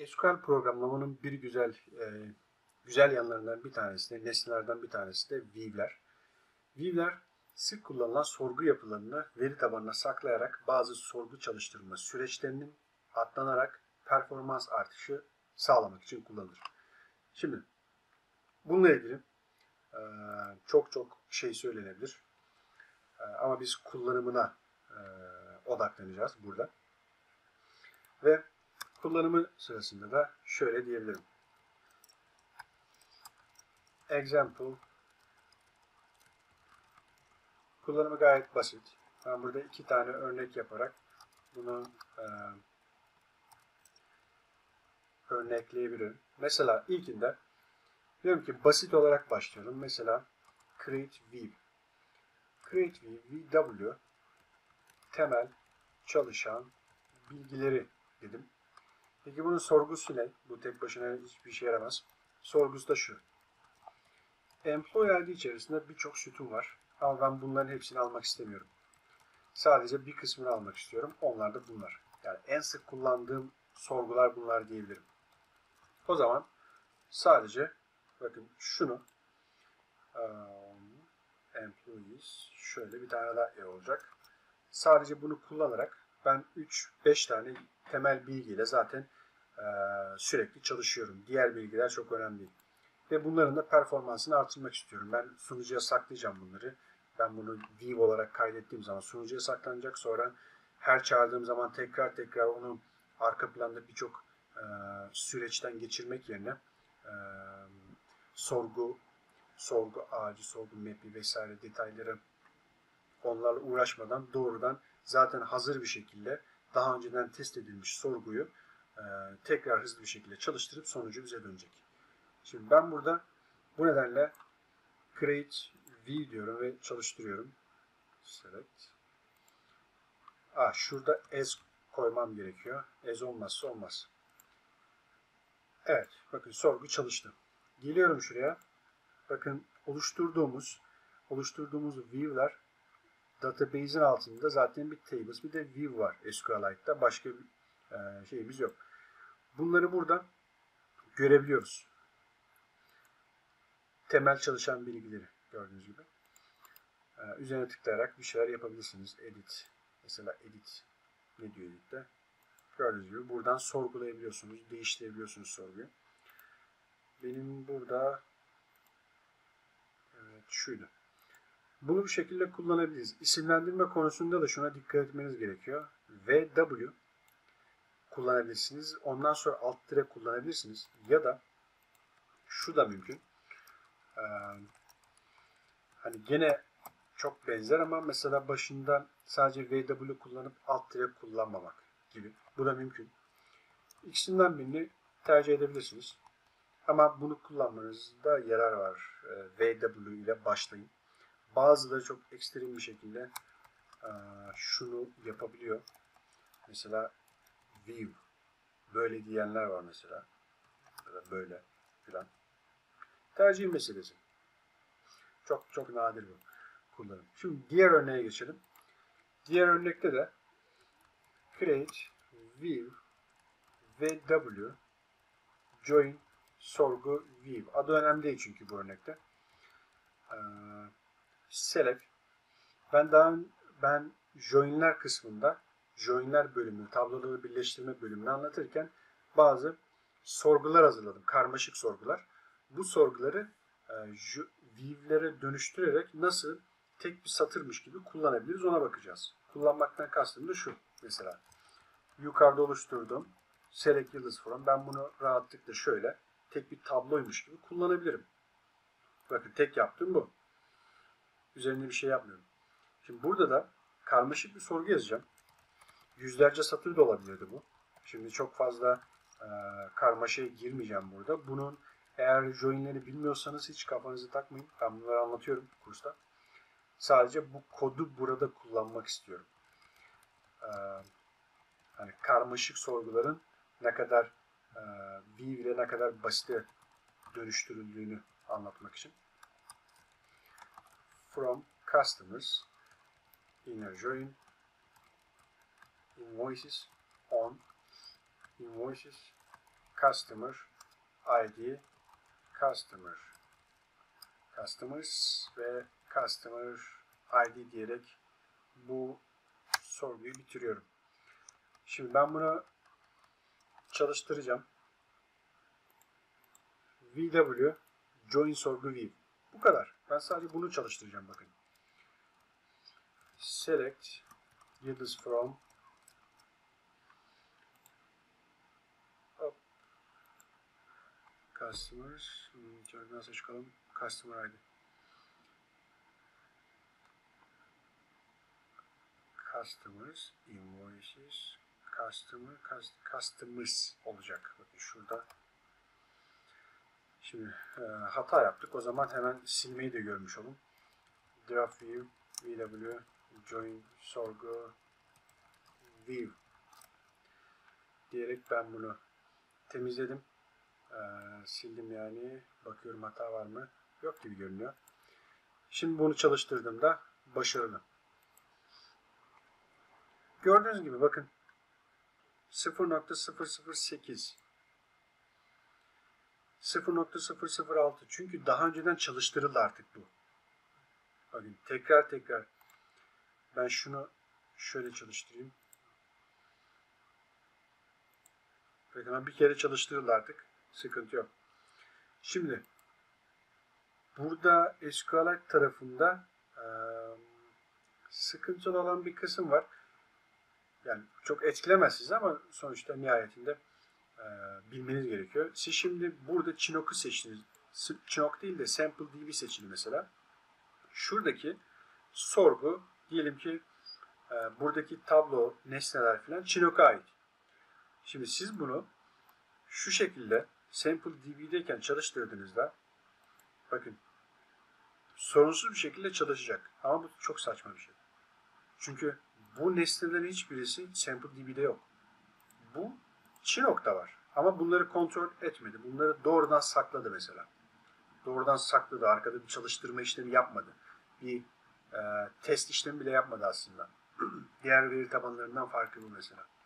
SQL programlamanın bir güzel yanlarından bir tanesi de, nesnelerden bir tanesi de view'ler. View'ler sık kullanılan sorgu yapılarını veri tabanına saklayarak bazı sorgu çalıştırma süreçlerinin atlanarak performans artışı sağlamak için kullanılır. Şimdi bununla ilgili çok şey söylenebilir. Ama biz kullanımına odaklanacağız burada. Ve kullanımı sırasında da şöyle diyebilirim. Example. Kullanımı gayet basit. Ben burada 2 tane örnek yaparak bunu örnekleyebilirim. Mesela ilkinde diyorum ki basit olarak başlıyorum. Mesela create view. Create view temel çalışan bilgileri dedim. Peki bunun sorgusu ne? Bu tek başına hiçbir işe yaramaz. Sorgusu da şu. Employee ID içerisinde birçok sütun var. Ama ben bunların hepsini almak istemiyorum. Sadece bir kısmını almak istiyorum. Onlar da bunlar. Yani en sık kullandığım sorgular bunlar diyebilirim. O zaman sadece bakın şunu employees şöyle bir tane daha olacak. Sadece bunu kullanarak ben 3-5 tane temel bilgiyle zaten sürekli çalışıyorum. Diğer bilgiler çok önemli değil. Ve bunların da performansını artırmak istiyorum. Ben sunucuya saklayacağım bunları. Ben bunu view olarak kaydettiğim zaman sunucuya saklanacak. Sonra her çağırdığım zaman tekrar onu arka planda birçok süreçten geçirmek yerine sorgu ağacı, sorgu map'i vesaire detayları onlarla uğraşmadan doğrudan zaten hazır bir şekilde daha önceden test edilmiş sorguyu tekrar hızlı bir şekilde çalıştırıp sonucu bize dönecek. Şimdi ben burada bu nedenle create view diyorum ve çalıştırıyorum. Select. Şurada as koymam gerekiyor. As olmazsa olmaz. Evet. Bakın sorgu çalıştı. Geliyorum şuraya. Bakın oluşturduğumuz view'ler database'in altında zaten bir tables bir de view var SQLite'da. Başka bir şeyimiz yok. Bunları buradan görebiliyoruz. Temel çalışan bilgileri gördüğünüz gibi. Üzerine tıklayarak bir şeyler yapabilirsiniz. Edit. Mesela edit. Ne diyor edit'te? Gördüğünüz gibi buradan sorgulayabiliyorsunuz. Değiştirebiliyorsunuz sorguyu. Benim burada evet şuydu. Bunu bu şekilde kullanabiliriz. İsimlendirme konusunda da şuna dikkat etmeniz gerekiyor. VW kullanabilirsiniz. Ondan sonra alt tire kullanabilirsiniz. Ya da şu da mümkün. Hani gene çok benzer ama mesela başında sadece VW kullanıp alt tire kullanmamak gibi. Bu da mümkün. İkisinden birini tercih edebilirsiniz. Ama bunu kullanmanızda yarar var. VW ile başlayın. Bazıları çok ekstrem bir şekilde şunu yapabiliyor. Mesela view. Böyle diyenler var mesela. Ya da böyle filan. Tercih meselesi. Çok nadir bu kullanım. Şimdi diğer örneğe geçelim. Diğer örnekte de create, view, vw, join, sorgu, view. Adı önemli değil çünkü bu örnekte. Select. Ben joinler kısmında joinler bölümünü, tabloları birleştirme bölümünü anlatırken bazı sorgular hazırladım. Karmaşık sorgular. Bu sorguları view'lere dönüştürerek nasıl tek bir satırmış gibi kullanabiliriz ona bakacağız. Kullanmaktan kastım da şu. Mesela yukarıda oluşturduğum select yıldız form. Ben bunu rahatlıkla şöyle tek bir tabloymuş gibi kullanabilirim. Bakın tek yaptığım bu. Üzerinde bir şey yapmıyorum. Şimdi burada da karmaşık bir sorgu yazacağım. Yüzlerce satır da olabilirdi bu. Şimdi çok fazla karmaşaya girmeyeceğim burada. Bunun eğer joinleri bilmiyorsanız hiç kafanızı takmayın. Ben bunları anlatıyorum kursta. Sadece bu kodu burada kullanmak istiyorum. Hani karmaşık sorguların ne kadar view ile ne kadar basite dönüştürüldüğünü anlatmak için. From customers inner join invoices on invoices customer ID, customers ve customer ID diyerek bu sorguyu bitiriyorum. Şimdi ben bunu çalıştıracağım. VW join sorgu view. Bu kadar. Ben sadece bunu çalıştıracağım bakın. Select yıldız from customers nasıl çıkalım? Customer ID. Customers, invoices, customers olacak. Bakın şurada. Şimdi hata yaptık. O zaman hemen silmeyi de görmüş olun. Draft view, VW, join sorgu, view diyerek ben bunu temizledim. Sildim yani. Bakıyorum hata var mı? Yok gibi görünüyor. Şimdi bunu çalıştırdığımda başarılı. Gördüğünüz gibi bakın 0.008 0.006 çünkü daha önceden çalıştırıldı artık bu. Bakın tekrar ben şunu şöyle çalıştırayım. Bakın bir kere çalıştırıldı artık. Sıkıntı yok. Şimdi burada SQLite tarafında sıkıntılı olan bir kısım var. Yani çok etkilemez sizi ama sonuçta nihayetinde bilmeniz gerekiyor. Siz şimdi burada Chinook'u seçtiniz. Chinook değil de SampleDB seçili mesela. Şuradaki sorgu diyelim ki buradaki tablo, nesneler falan Chinook'a ait. Şimdi siz bunu şu şekilde SampleDB'deyken çalıştırdığınızda bakın sorunsuz bir şekilde çalışacak. Ama bu çok saçma bir şey. Çünkü bu nesnelerin hiçbirisi SampleDB'de yok. Bu Chinook'ta var. Ama bunları kontrol etmedi. Bunları doğrudan sakladı mesela. Doğrudan sakladı. Arkada bir çalıştırma işlemi yapmadı. Bir test işlemi bile yapmadı aslında. Diğer veri tabanlarından farkı bu mesela.